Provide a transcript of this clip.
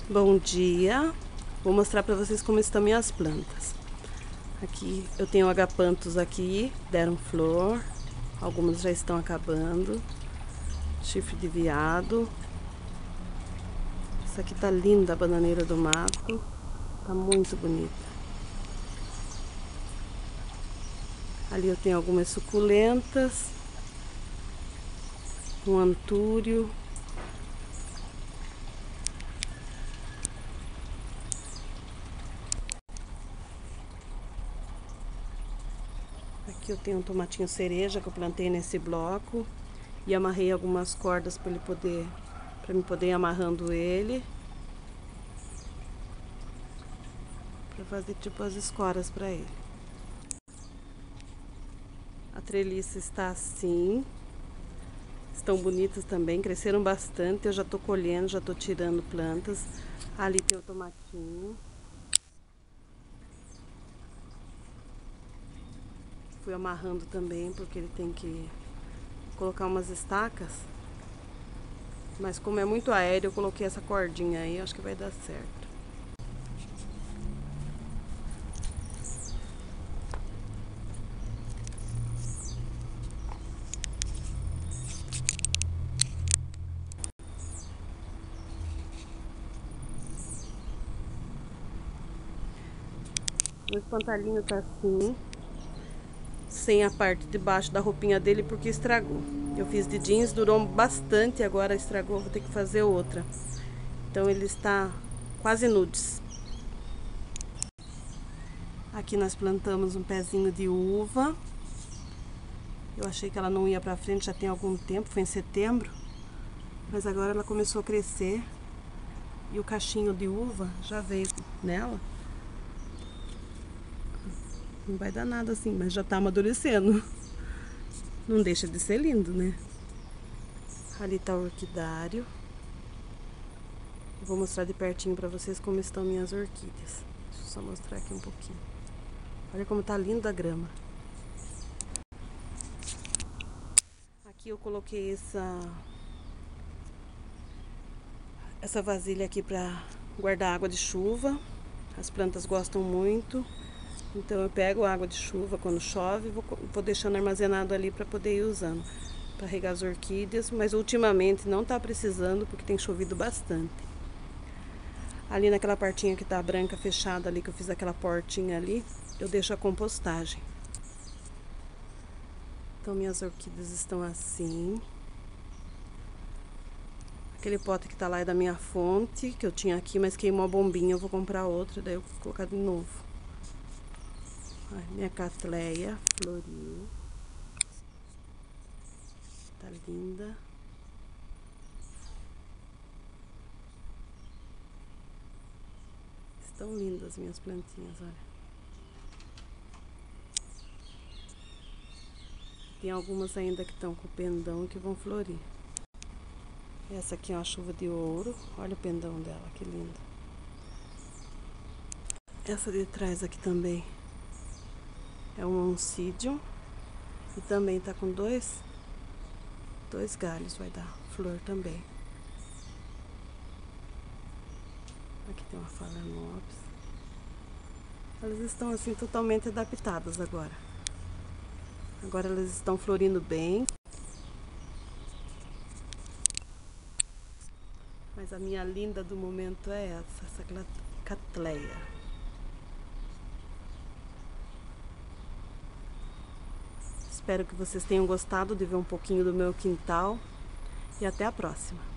Bom dia, vou mostrar para vocês como estão minhas plantas. Aqui eu tenho agapanthus aqui, deram flor, algumas já estão acabando. Chifre de veado. Essa aqui tá linda, a bananeira do mato, tá muito bonita. Ali eu tenho algumas suculentas, um antúrio. Aqui eu tenho um tomatinho cereja que eu plantei nesse bloco e amarrei algumas cordas para ele poder, para me poder ir amarrando ele, para fazer tipo as escoras para ele. A treliça está assim. Estão bonitas também, cresceram bastante. Eu já tô colhendo, já tô tirando plantas. Ali tem o tomatinho. Fui amarrando também, porque ele tem que colocar umas estacas. Mas como é muito aéreo, eu coloquei essa cordinha aí, acho que vai dar certo. O espantalhinho tá assim, sem a parte de baixo da roupinha dele, porque estragou. Eu fiz de jeans, durou bastante, agora estragou, vou ter que fazer outra. Então ele está quase nudes. Aqui nós plantamos um pezinho de uva. Eu achei que ela não ia pra frente já tem algum tempo, foi em setembro. Mas agora ela começou a crescer. E o cachinho de uva já veio nela. Não vai dar nada assim, mas já tá amadurecendo. Não deixa de ser lindo, né? Ali tá o orquidário. Vou mostrar de pertinho pra vocês como estão minhas orquídeas. Deixa eu só mostrar aqui um pouquinho. Olha como tá linda a grama. Aqui eu coloquei essa vasilha aqui pra guardar água de chuva. As plantas gostam muito. Então eu pego água de chuva quando chove e vou deixando armazenado ali para poder ir usando. Para regar as orquídeas, mas ultimamente não tá precisando porque tem chovido bastante. Ali naquela partinha que tá branca fechada ali, que eu fiz aquela portinha ali, eu deixo a compostagem. Então minhas orquídeas estão assim. Aquele pote que tá lá é da minha fonte, que eu tinha aqui, mas queimou a bombinha, eu vou comprar outra, daí eu vou colocar de novo. Ai, minha catleia floriu. Tá linda. Estão lindas as minhas plantinhas, olha. Tem algumas ainda que estão com o pendão que vão florir. Essa aqui é uma chuva de ouro. Olha o pendão dela, que linda. Essa de trás aqui também é um oncídio. E também tá com dois galhos, vai dar flor também. Aqui tem uma phalaenopsis. Elas estão assim totalmente adaptadas agora. Agora elas estão florindo bem. Mas a minha linda do momento é essa catleia. Espero que vocês tenham gostado de ver um pouquinho do meu quintal. E até a próxima.